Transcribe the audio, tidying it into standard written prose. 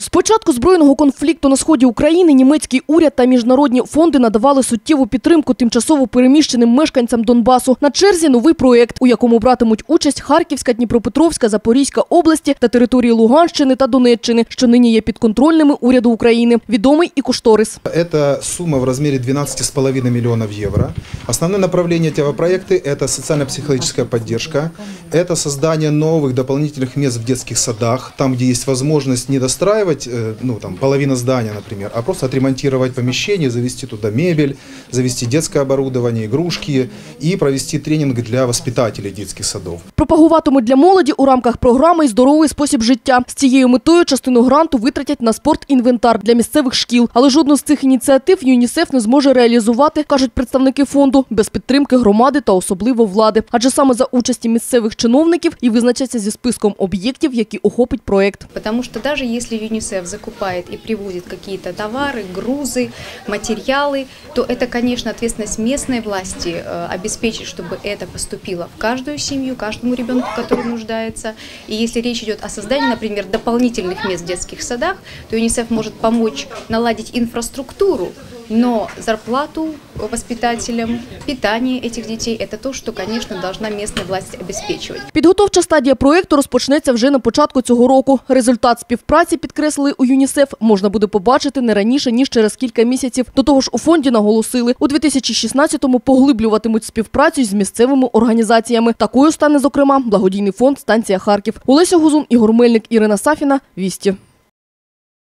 З початку збройного конфлікту на сході України німецький уряд та міжнародні фонди надавали суттєву підтримку тимчасово переміщеним мешканцям Донбасу. На черзі новий проєкт, у якому братимуть участь Харківська, Дніпропетровська, Запорізька області та території Луганщини та Донеччини, що нині є підконтрольними уряду України. Відомий і кошторис. Це сума в розмірі 12,5 мільйонів євро. Основне направлення цього проєкту – це соціально-психологічна підтримка, це створення нових дополнительних місць в дитячих садах, там, де є можливість не достраивать, половина здания, например, а просто отремонтировать помещение, завести туда мебель, завести детское оборудование, игрушки и провести тренинг для воспитателей детских садов. Пропагуватимуть для молоді у рамках програми «Здоровий спосіб життя». З цією метою частину гранту витратять на спортінвентар для місцевих шкіл. Але жодну з цих ініціатив ЮНІСЕФ не зможе реалізувати, кажуть представники фонду, без підтримки громади та особливо влади. Адже саме за участі місцевих чиновників і визначаться зі списком об'єктів, які охопить проєкт. Тому що навіть якщо ЮНИСЕФ закупает и привозит какие-то товары, грузы, материалы, то это, конечно, ответственность местной власти обеспечить, чтобы это поступило в каждую семью, каждому ребенку, который нуждается. И если речь идет о создании, например, дополнительных мест в детских садах, то ЮНИСЕФ может помочь наладить инфраструктуру, но зарплату воспитателям, питание этих детей – это то, что, конечно, должна местная власть обеспечивать. Підготовча стадія проєкту розпочнеться вже на початку цього року. Результат співпраці, підкреслили у ЮНІСЕФ, можна буде побачити не раніше, ніж через кілька місяців. До того ж, у фонді наголосили, у 2016-му поглиблюватимуть співпрацю з місцевими організаціями. Такою стане, зокрема, благодійний фонд «Станція Харків». Олеся Гузун, Ігор Мельник, Ірина Сафіна. Вісті.